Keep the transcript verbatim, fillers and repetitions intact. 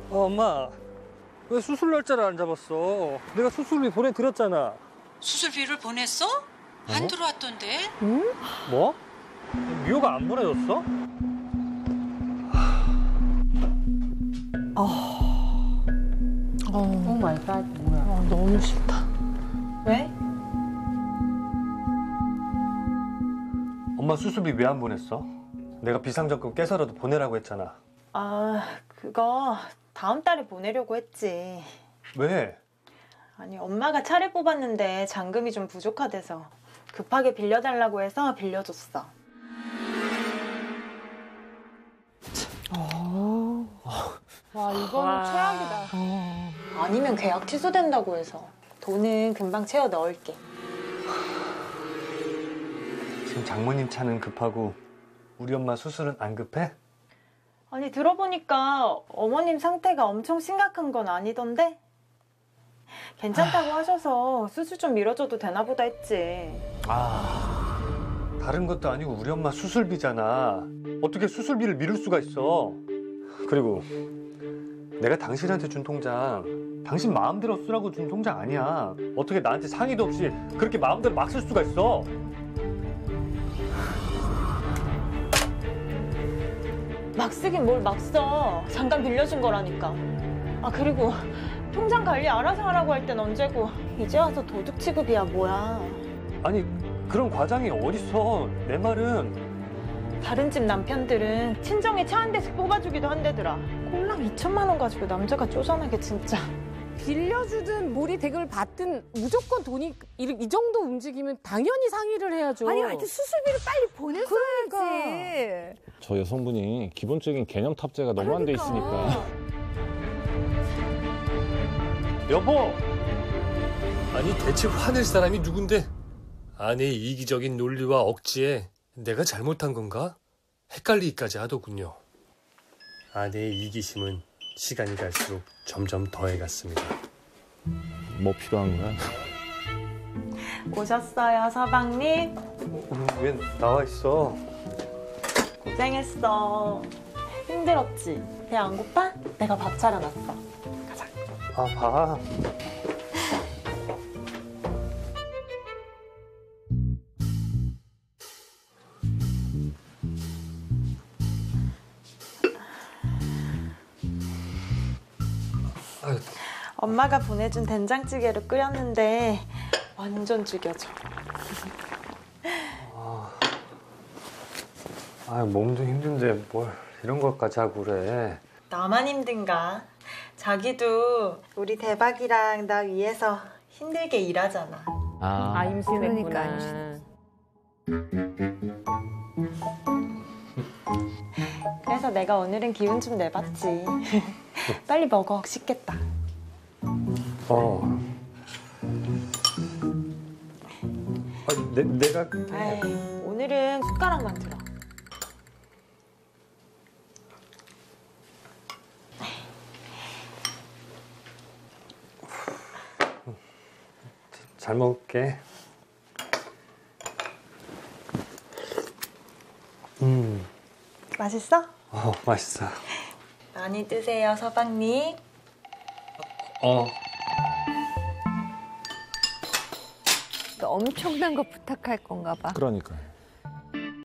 어, 엄마, 왜 수술 날짜를 안 잡았어? 내가 수술비 보내드렸잖아. 수술비를 보냈어? 안 어? 들어왔던데? 응? 뭐? 미호가 안 보내줬어? 어. 오 마이 갓, 뭐야. 어, 너무 싫다. 왜? 엄마 수술비 왜 안 보냈어? 내가 비상적금 깨서라도 보내라고 했잖아. 아, 그거 다음 달에 보내려고 했지. 왜? 아니, 엄마가 차를 뽑았는데 잔금이 좀 부족하대서 급하게 빌려달라고 해서 빌려줬어. 어. 와, 이거는 와. 최악이다. 어. 아니면 계약 취소된다고 해서 돈은 금방 채워 넣을게. 지금 장모님 차는 급하고 우리 엄마 수술은 안 급해? 아니, 들어보니까 어머님 상태가 엄청 심각한 건 아니던데? 괜찮다고 하셔서 수술 좀 미뤄줘도 되나 보다 했지. 아, 다른 것도 아니고 우리 엄마 수술비잖아. 어떻게 수술비를 미룰 수가 있어? 그리고 내가 당신한테 준 통장, 당신 마음대로 쓰라고 준 통장 아니야. 어떻게 나한테 상의도 없이 그렇게 마음대로 막 쓸 수가 있어? 막 쓰긴 뭘 막 써. 잠깐 빌려준 거라니까. 아, 그리고 통장 관리 알아서 하라고 할 땐 언제고 이제 와서 도둑 취급이야 뭐야. 아니, 그런 과장이 어딨어. 내 말은 다른 집 남편들은 친정에 차 한 대씩 뽑아주기도 한대더라. 꼴랑 이천만 원 가지고 남자가 쪼잔하게 진짜. 빌려주든 몰이 댁을 받든 무조건 돈이 이, 이 정도 움직이면 당연히 상의를 해야죠. 아니, 하여튼 수술비를 빨리 보냈어야지. 그러니까. 저 여성분이 기본적인 개념 탑재가 너무 안 돼 있으니까. 여보! 아니 대체 화낼 사람이 누군데? 아내의 이기적인 논리와 억지에 내가 잘못한 건가? 헷갈리기까지 하더군요. 아내의 이기심은 시간이 갈수록 점점 더해갔습니다. 뭐 필요한 거야? 오셨어요, 서방님? 음, 왜 나와 있어? 고생했어. 힘들었지? 배 안 고파? 내가 밥 차려놨어. 가자. 아, 봐. 엄마가 보내준 된장찌개로 끓였는데 완전 죽여줘. 아, 아, 몸도 힘든데 뭘 이런 것까지 하고 그래. 나만 힘든가? 자기도 우리 대박이랑 나 위해서 힘들게 일하잖아. 아, 아, 임신했구나. 그러니까 그래서 내가 오늘은 기운 좀 내봤지. 빨리 먹어, 식겠다. 어. 아, 내, 내가. 에이, 오늘은 숟가락만 들어. 잘 먹을게. 음. 맛있어? 어, 맛있어. 많이 드세요, 서방님. 어. 엄청난 거 부탁할 건가 봐. 그러니까요.